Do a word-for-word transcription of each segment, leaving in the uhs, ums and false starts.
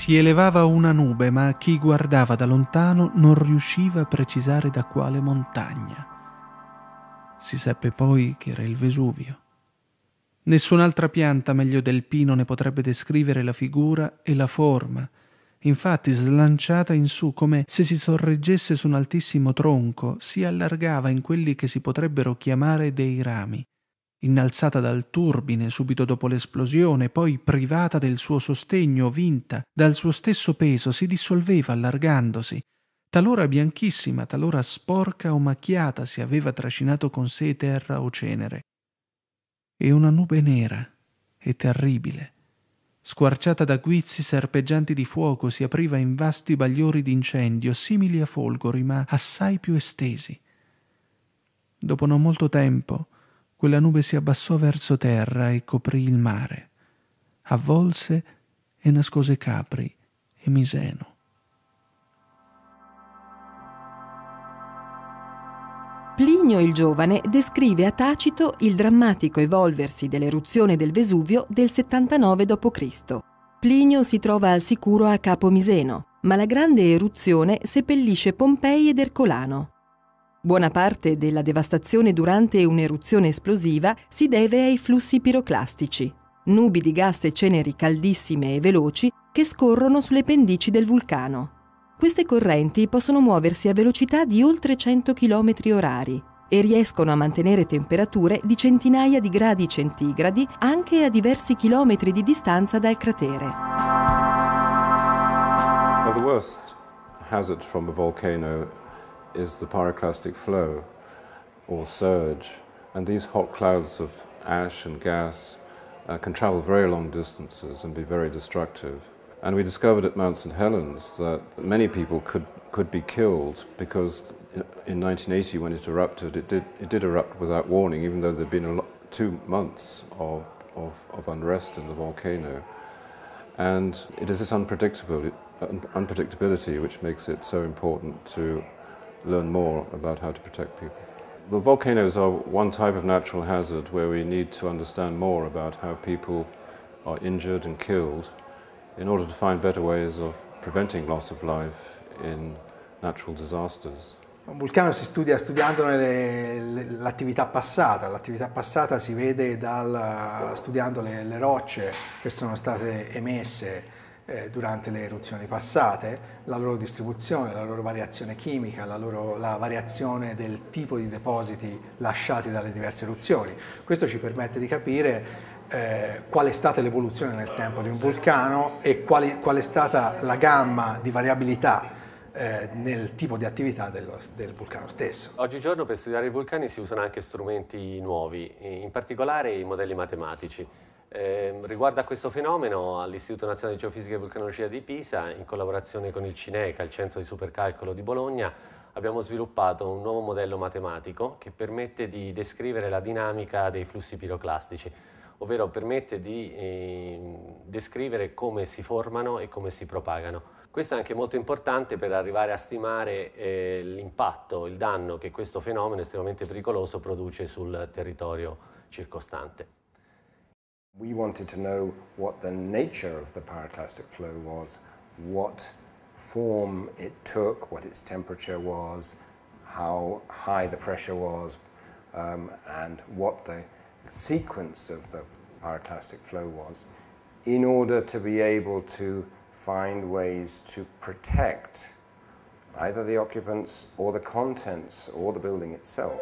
Si elevava una nube, ma chi guardava da lontano non riusciva a precisare da quale montagna. Si seppe poi che era il Vesuvio. Nessun'altra pianta meglio del pino ne potrebbe descrivere la figura e la forma. Infatti, slanciata in su come se si sorreggesse su un altissimo tronco, si allargava in quelli che si potrebbero chiamare dei rami. Innalzata dal turbine subito dopo l'esplosione, poi privata del suo sostegno, vinta dal suo stesso peso, si dissolveva allargandosi. Talora bianchissima, talora sporca o macchiata, si aveva trascinato con sé terra o cenere. E una nube nera e terribile, squarciata da guizzi serpeggianti di fuoco, si apriva in vasti bagliori d'incendio, simili a folgori, ma assai più estesi. Dopo non molto tempo, quella nube si abbassò verso terra e coprì il mare, avvolse e nascose Capri e Miseno. Plinio il Giovane descrive a Tacito il drammatico evolversi dell'eruzione del Vesuvio del settantanove dopo Cristo. Plinio si trova al sicuro a Capo Miseno, ma la grande eruzione seppellisce Pompei ed Ercolano. Buona parte della devastazione durante un'eruzione esplosiva si deve ai flussi piroclastici, nubi di gas e ceneri caldissime e veloci che scorrono sulle pendici del vulcano. Queste correnti possono muoversi a velocità di oltre cento chilometri orari e riescono a mantenere temperature di centinaia di gradi centigradi anche a diversi chilometri di distanza dal cratere. Well, the worst hazard from a volcano is the pyroclastic flow or surge, and these hot clouds of ash and gas uh, can travel very long distances and be very destructive. And we discovered at Mount Saint Helens that many people could, could be killed because in nineteen eighty, when it erupted, it did, it did erupt without warning, even though there'd been a lot, two months of, of, of unrest in the volcano. And it is this unpredictability, unpredictability which makes it so important to learn more about how to protect people. The volcanoes are one type of natural hazard where we need to understand more about how people are injured and killed in order to find better ways of preventing loss of life in natural disasters. Un vulcano si studia studiandone l'attività passata. L'attività passata si vede dal, studiando le, le rocce che sono state emesse eh, durante le eruzioni passate, la loro distribuzione, la loro variazione chimica, la, loro, la variazione del tipo di depositi lasciati dalle diverse eruzioni. Questo ci permette di capire Eh, qual è stata l'evoluzione nel tempo di un vulcano e qual, qual è stata la gamma di variabilità eh, nel tipo di attività dello, del vulcano stesso. Oggigiorno per studiare i vulcani si usano anche strumenti nuovi, in particolare i modelli matematici. Eh, riguardo a questo fenomeno, all'Istituto Nazionale di Geofisica e Vulcanologia di Pisa, in collaborazione con il CINECA, il Centro di Supercalcolo di Bologna, abbiamo sviluppato un nuovo modello matematico che permette di descrivere la dinamica dei flussi piroclastici, ovvero permette di eh, descrivere come si formano e come si propagano. Questo è anche molto importante per arrivare a stimare eh, l'impatto, il danno che questo fenomeno estremamente pericoloso produce sul territorio circostante. We wanted to know what the nature of the pyroclastic flow was, what form it took, what its temperature was, how high the pressure was, um, and what the sequence of the pyroclastic flow was, in order to be able to find ways to protect either the occupants or the contents or the building itself.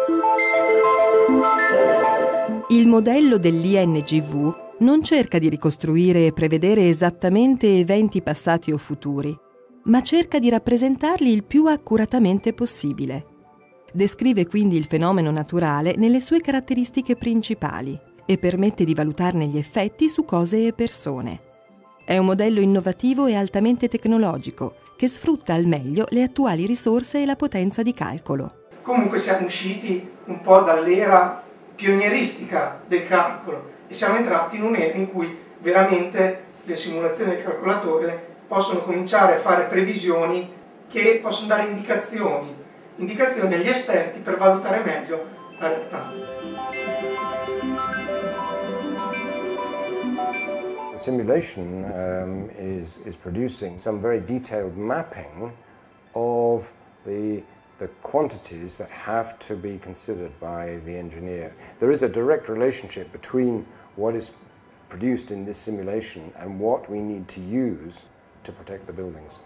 Il modello dell'I N G V non cerca di ricostruire e prevedere esattamente eventi passati o futuri, ma cerca di rappresentarli il più accuratamente possibile. Descrive quindi il fenomeno naturale nelle sue caratteristiche principali e permette di valutarne gli effetti su cose e persone. È un modello innovativo e altamente tecnologico che sfrutta al meglio le attuali risorse e la potenza di calcolo. Comunque siamo usciti un po' dall'era pionieristica del calcolo e siamo entrati in un'era in cui veramente le simulazioni del calcolatore possono cominciare a fare previsioni che possono dare indicazioni indicazioni agli esperti per valutare meglio la realtà. The simulation um, is, is producing some very detailed mapping of the, the quantities that have to be considered by the engineer. There is a direct relationship between what is produced in this simulation and what we need to use to protect the buildings.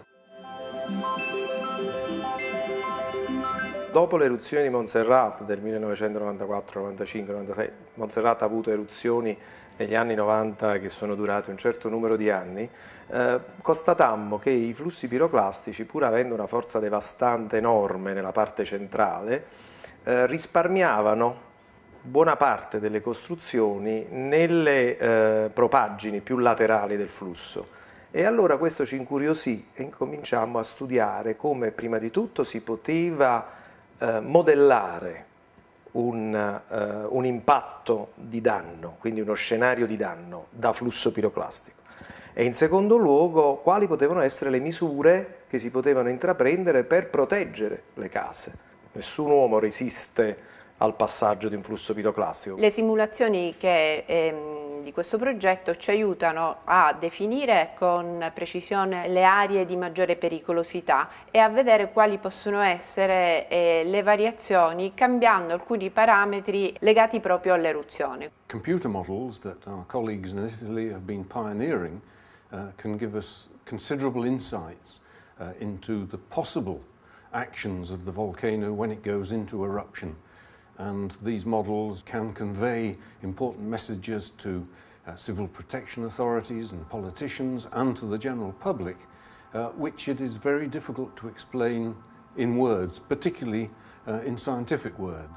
Dopo l'eruzione di Montserrat del millenovecentonovantaquattro, novantacinque, novantasei, Montserrat ha avuto eruzioni negli anni novanta che sono durate un certo numero di anni, eh, constatammo che i flussi piroclastici, pur avendo una forza devastante enorme nella parte centrale, eh, risparmiavano buona parte delle costruzioni nelle eh, propaggini più laterali del flusso. E allora questo ci incuriosì e incominciammo a studiare come prima di tutto si poteva eh, modellare un, eh, un impatto di danno, quindi uno scenario di danno da flusso piroclastico. E in secondo luogo quali potevano essere le misure che si potevano intraprendere per proteggere le case. Nessun uomo resiste al passaggio di un flusso piroclastico. Le simulazioni che, ehm, di questo progetto ci aiutano a definire con precisione le aree di maggiore pericolosità e a vedere quali possono essere eh, le variazioni cambiando alcuni parametri legati proprio all'eruzione. Computer models that our colleagues in Italy have been pioneering uh, can give us considerable insights uh, into the possible actions of the volcano when it goes into eruption. And these models can convey important messages to uh, civil protection authorities and politicians and to the general public, uh, which it is very difficult to explain in words, particularly uh, in scientific words.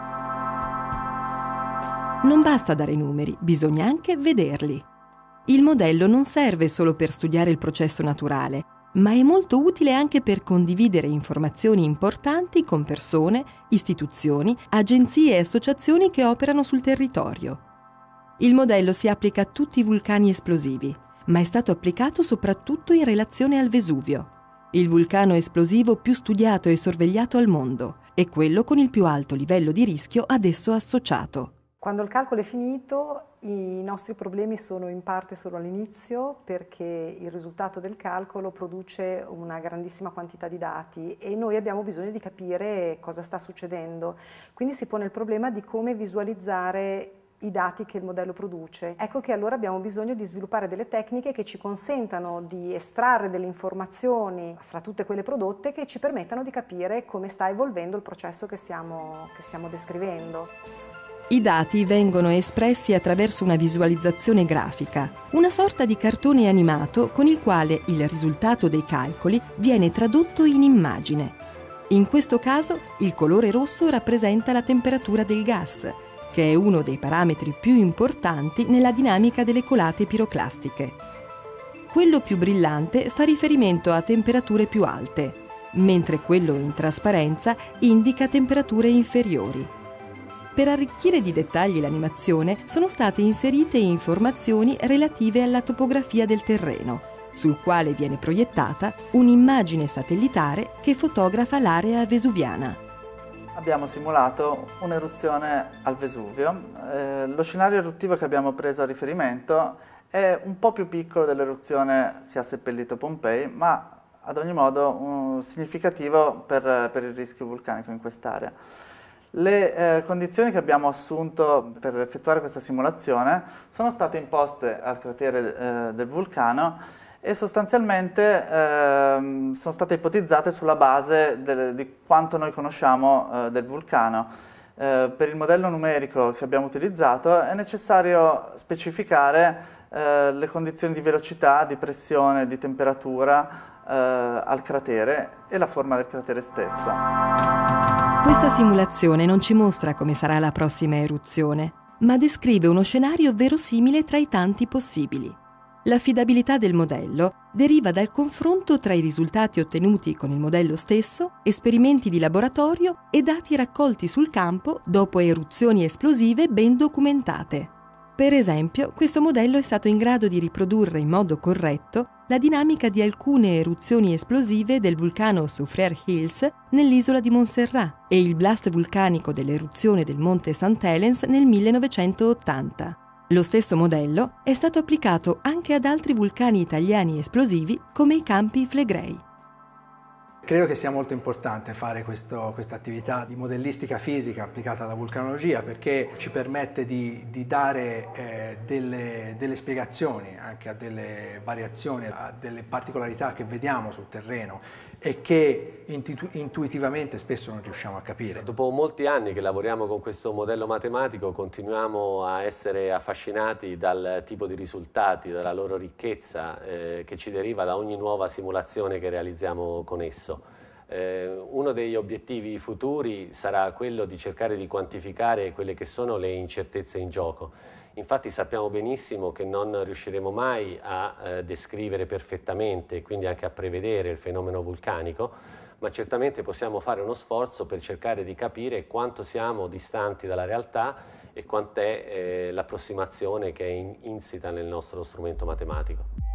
Non basta dare numeri, bisogna anche vederli. Il modello non serve solo per studiare il processo naturale, ma è molto utile anche per condividere informazioni importanti con persone, istituzioni, agenzie e associazioni che operano sul territorio. Il modello si applica a tutti i vulcani esplosivi, ma è stato applicato soprattutto in relazione al Vesuvio, il vulcano esplosivo più studiato e sorvegliato al mondo e quello con il più alto livello di rischio ad esso associato. Quando il calcolo è finito, i nostri problemi sono in parte solo all'inizio, perché il risultato del calcolo produce una grandissima quantità di dati e noi abbiamo bisogno di capire cosa sta succedendo. Quindi si pone il problema di come visualizzare i dati che il modello produce. Ecco che allora abbiamo bisogno di sviluppare delle tecniche che ci consentano di estrarre delle informazioni fra tutte quelle prodotte che ci permettano di capire come sta evolvendo il processo che stiamo, che stiamo descrivendo. I dati vengono espressi attraverso una visualizzazione grafica, una sorta di cartone animato con il quale il risultato dei calcoli viene tradotto in immagine. In questo caso, il colore rosso rappresenta la temperatura del gas, che è uno dei parametri più importanti nella dinamica delle colate piroclastiche. Quello più brillante fa riferimento a temperature più alte, mentre quello in trasparenza indica temperature inferiori. Per arricchire di dettagli l'animazione sono state inserite informazioni relative alla topografia del terreno, sul quale viene proiettata un'immagine satellitare che fotografa l'area vesuviana. Abbiamo simulato un'eruzione al Vesuvio. Eh, lo scenario eruttivo che abbiamo preso a riferimento è un po' più piccolo dell'eruzione che ha seppellito Pompei, ma ad ogni modo um, significativo per, per il rischio vulcanico in quest'area. Le eh, condizioni che abbiamo assunto per effettuare questa simulazione sono state imposte al cratere eh, del vulcano e sostanzialmente eh, sono state ipotizzate sulla base del, di quanto noi conosciamo eh, del vulcano. Eh, per il modello numerico che abbiamo utilizzato è necessario specificare eh, le condizioni di velocità, di pressione, di temperatura eh, al cratere e la forma del cratere stesso. Questa simulazione non ci mostra come sarà la prossima eruzione, ma descrive uno scenario verosimile tra i tanti possibili. L'affidabilità del modello deriva dal confronto tra i risultati ottenuti con il modello stesso, esperimenti di laboratorio e dati raccolti sul campo dopo eruzioni esplosive ben documentate. Per esempio, questo modello è stato in grado di riprodurre in modo corretto la dinamica di alcune eruzioni esplosive del vulcano Soufrière Hills nell'isola di Montserrat e il blast vulcanico dell'eruzione del monte Saint Helens nel millenovecentottanta. Lo stesso modello è stato applicato anche ad altri vulcani italiani esplosivi come i Campi Flegrei. Credo che sia molto importante fare questa attività di modellistica fisica applicata alla vulcanologia, perché ci permette di, di dare eh, delle, delle spiegazioni anche a delle variazioni, a delle particolarità che vediamo sul terreno e che intu intuitivamente spesso non riusciamo a capire. Dopo molti anni che lavoriamo con questo modello matematico continuiamo a essere affascinati dal tipo di risultati, dalla loro ricchezza eh, che ci deriva da ogni nuova simulazione che realizziamo con esso. Eh, uno degli obiettivi futuri sarà quello di cercare di quantificare quelle che sono le incertezze in gioco. Infatti sappiamo benissimo che non riusciremo mai a eh, descrivere perfettamente e quindi anche a prevedere il fenomeno vulcanico, ma certamente possiamo fare uno sforzo per cercare di capire quanto siamo distanti dalla realtà e quant'è eh, l'approssimazione che è in, insita nel nostro strumento matematico.